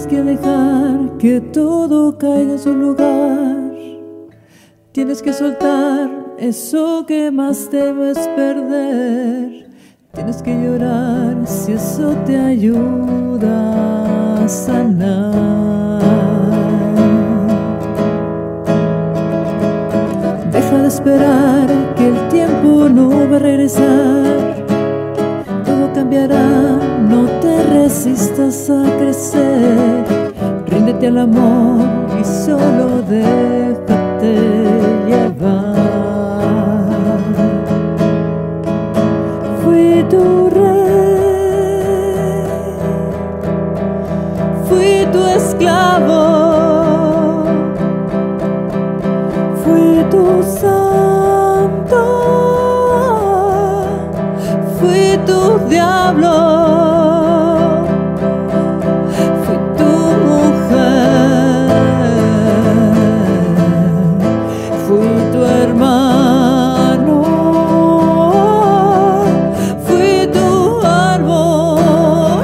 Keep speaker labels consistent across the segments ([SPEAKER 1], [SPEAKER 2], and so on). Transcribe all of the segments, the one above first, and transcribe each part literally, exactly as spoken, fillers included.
[SPEAKER 1] que dejar que todo caiga en su lugar. Tienes que soltar eso que más temes perder. Tienes que llorar si eso te ayuda a sanar. Deja de esperar que el tiempo no va a regresar. Todo cambiará, no te resistas a crecer. Ríndete al amor y solo déjate llevar. Fui tu rey, fui tu esclavo, fui tu santo, fui tu diablo, fui tu mujer, fui tu hermano, fui tu árbol.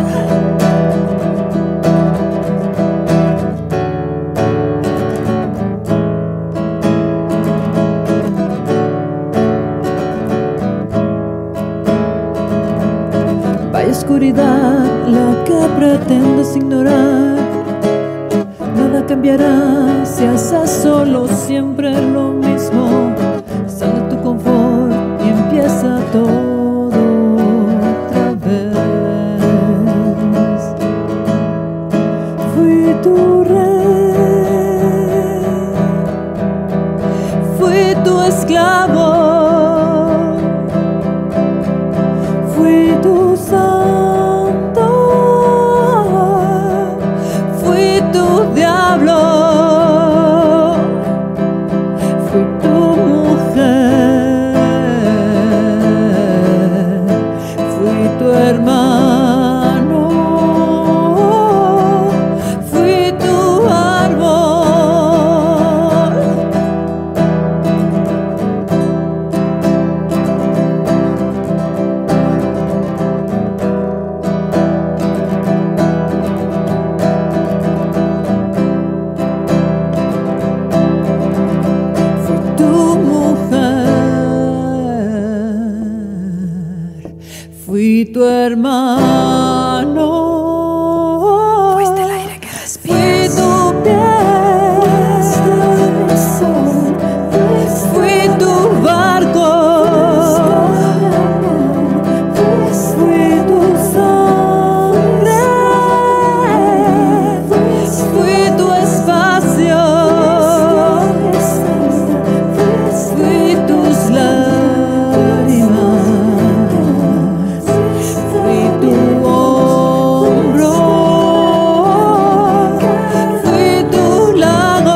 [SPEAKER 1] Vaya oscuridad la que pretendes ignorar. Nada cambiará si haces solo siempre lo mismo. Sal de tu confort y empieza todo otra vez. Fui tu rey, fui tu esclavo, fui tu santo, fui tu diablo, fui tu mujer, fui tu hermano, fui tu árbol. Fui tu mujer, fui tu hermano,
[SPEAKER 2] Fuiste el aire que
[SPEAKER 1] fui
[SPEAKER 2] respiras.
[SPEAKER 1] tu piel, fui tu barco, fui tu sangre, fui tu espacio, fui tus lágrimas, fui tu hombro, fui tu lago.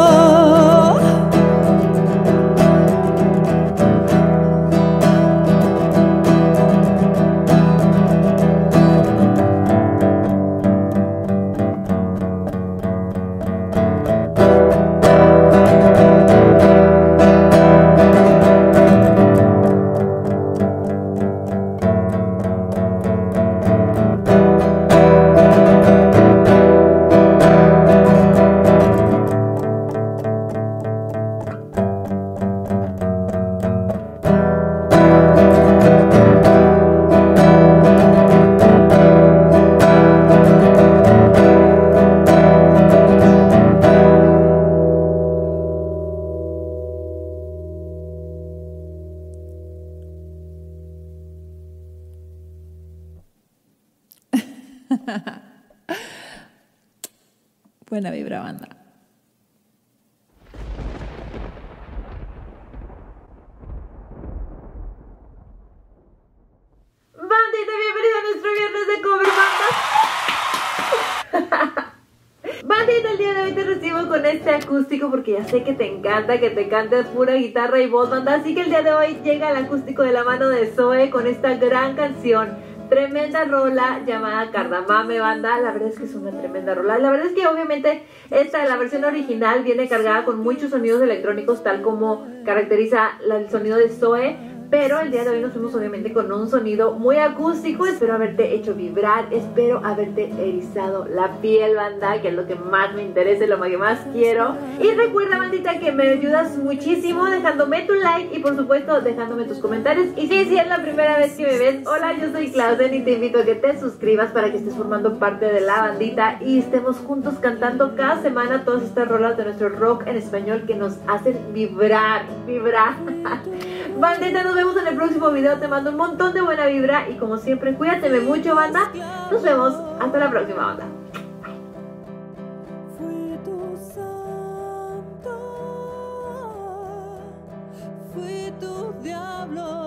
[SPEAKER 1] Buena vibra, banda.
[SPEAKER 3] Bandita, bienvenido a nuestro viernes de cover banda. Bandita, el día de hoy te recibo con este acústico porque ya sé que te encanta, que te cante pura guitarra y voz, banda. Así que el día de hoy llega el acústico de la mano de Zoe con esta gran canción. Tremenda rola llamada Cardamame, banda. La verdad es que es una tremenda rola. La verdad es que obviamente esta, la versión original, viene cargada con muchos sonidos electrónicos, tal como caracteriza el sonido de Zoe. pero el día de hoy nos fuimos obviamente con un sonido muy acústico. Espero haberte hecho vibrar, espero haberte erizado la piel, banda, que es lo que más me interesa y lo que más quiero. Y recuerda, bandita, que me ayudas muchísimo dejándome tu like y por supuesto dejándome tus comentarios. Y si, si es la primera vez que me ves, hola, yo soy Clausen y te invito a que te suscribas para que estés formando parte de la bandita y estemos juntos cantando cada semana todas estas rolas de nuestro rock en español que nos hacen vibrar, vibrar. Bandita, nos vemos en el próximo video, te mando un montón de buena vibra y como siempre, cuídateme mucho, banda. Nos vemos, hasta la próxima, banda.
[SPEAKER 1] Fui tu santo, fui tu diablo.